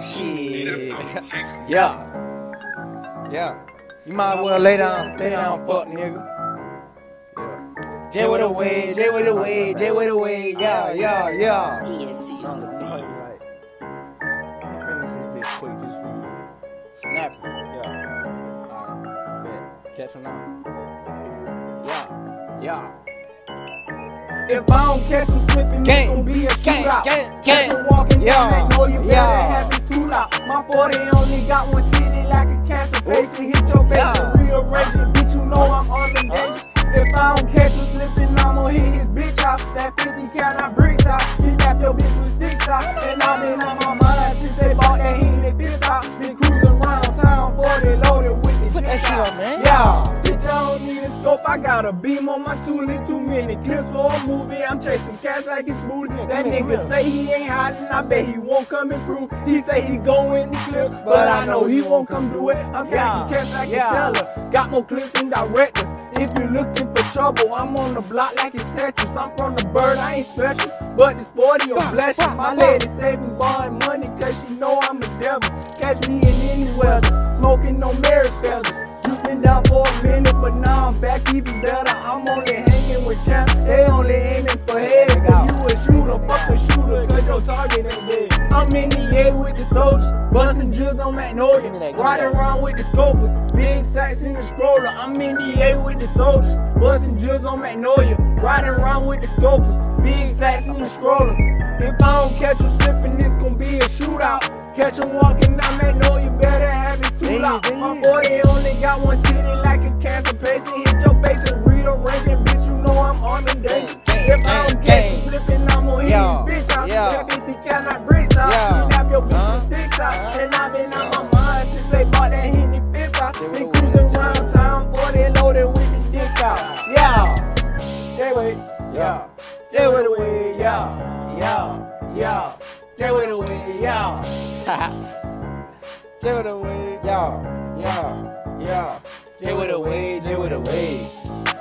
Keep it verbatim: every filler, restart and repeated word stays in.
Shit. Yeah. Yeah. You might as well lay down, stay down, fuck nigga. Yeah. J with a way, J with a way, J with a way. Yeah, yeah, yeah. T N T on the beat. Right. Let me finish this bitch quick just for you. Snap it. Yeah. Alright. Bet. Catch him now. Yeah. Yeah. If I don't catch him slipping, it's gon' be a shootout. Catch him walking down, they know you better have his tool out. My forty only got one titty like a cancer patient. Hit your face and rearrange it, bitch, you know I'm on the dangerous. If I don't catch him slipping, I'ma hit his bitch out. That fifty count I bricks out, kidnap your bitch with sticks out. And I've been on my mind since they bought that heat and fifth out. Been cruising around town, forty loaded with the Put that shit on, man. Yeah. Bitch, I don't need a scope, I got a beam on my toolie. Too many clips for a movie, I'm chasing cash like it's booty. That nigga say he ain't hiding, I bet he won't come and prove. He say he go in the clips, but I know he won't come do it. I'm catching cash like a teller, got more clips than directors. If you looking for trouble, I'm on the block like it's Tetris. I'm from the bird, I ain't special, but it's sporty or flashy. My lady saving borrowing money cause she know I'm a devil. Catch me in any weather, smoking no merit feathers. You been down for a minute, but now I'm back even better. I'm only hanging with champs, they only aiming for heads. Cause you a shooter, fuck a shooter, cause your target ain't dead. I'm in the A with the soldiers, busting drills on Magnolia, riding around with the scopers, big sacks in the stroller. I'm in the A with the soldiers, busting drills on Magnolia, riding around with the scopers, big sacks in the stroller. If I don't catch you slipping, it's gon' be a shootout. Catch him walking down Magnolia, better have his tool out. My forty only got one titty like a cancer patient. Hit your face and rearrange it, bitch, you know I'm on the danger. If I don't catch you slipping, I'ma hit his bitch out. That fifty cannot bricks out, kidnap your bitch with sticks out. And I've been on my mind since they bought that Henny fifth out. Been cruising around town, forty loaded with the dick out. Yeah, J-Way, yeah, J-Way the way, yeah, yeah, yeah. J with the way, yeah. J with the way, yeah, yeah, yeah. J with the way, J with the way.